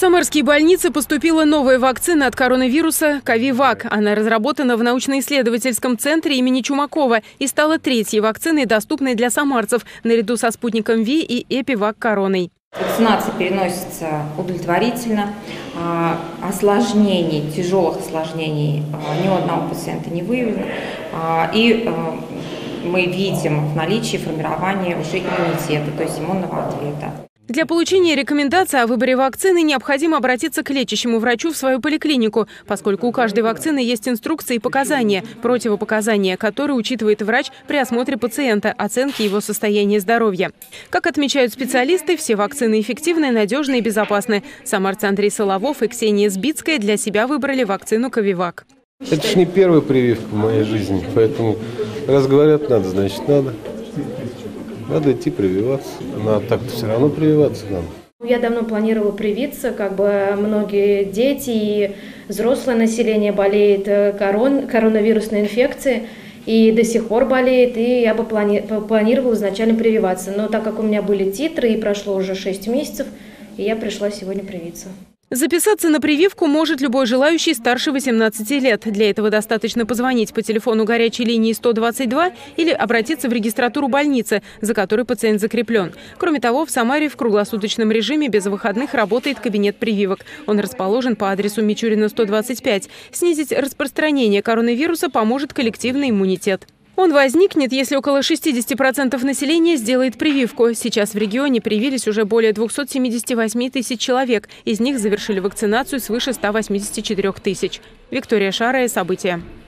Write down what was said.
самарские больницы поступила новая вакцина от коронавируса «Ковивак». Она разработана в научно-исследовательском центре имени Чумакова и стала третьей вакциной, доступной для самарцев, наряду со спутником ВИ и Эпивак Короной. Вакцинация переносится удовлетворительно. Осложнений, тяжелых осложнений ни у одного пациента не выявлено. И мы видим в наличии формирования уже иммунитета, то есть иммунного ответа. Для получения рекомендаций о выборе вакцины необходимо обратиться к лечащему врачу в свою поликлинику, поскольку у каждой вакцины есть инструкции и показания, противопоказания, которые учитывает врач при осмотре пациента, оценке его состояния здоровья. Как отмечают специалисты, все вакцины эффективны, надежны и безопасны. Самарцы Андрей Соловов и Ксения Сбицкая для себя выбрали вакцину «Ковивак». Это ж не первая прививка в моей жизни, поэтому раз говорят надо, значит надо. Надо идти прививаться. Но так-то все равно прививаться надо. Я давно планировала привиться, многие дети и взрослое население болеет коронавирусной инфекцией и до сих пор болеет, и я бы планировала изначально прививаться. Но так как у меня были титры и прошло уже 6 месяцев, и я пришла сегодня привиться. Записаться на прививку может любой желающий старше 18 лет. Для этого достаточно позвонить по телефону горячей линии 122 или обратиться в регистратуру больницы, за которой пациент закреплен. Кроме того, в Самаре в круглосуточном режиме без выходных работает кабинет прививок. Он расположен по адресу Мичурина, 125. Снизить распространение коронавируса поможет коллективный иммунитет. Он возникнет, если около 60% населения сделает прививку. Сейчас в регионе привились уже более 278 тысяч человек. Из них завершили вакцинацию свыше 184 тысяч. Виктория Шарая, события.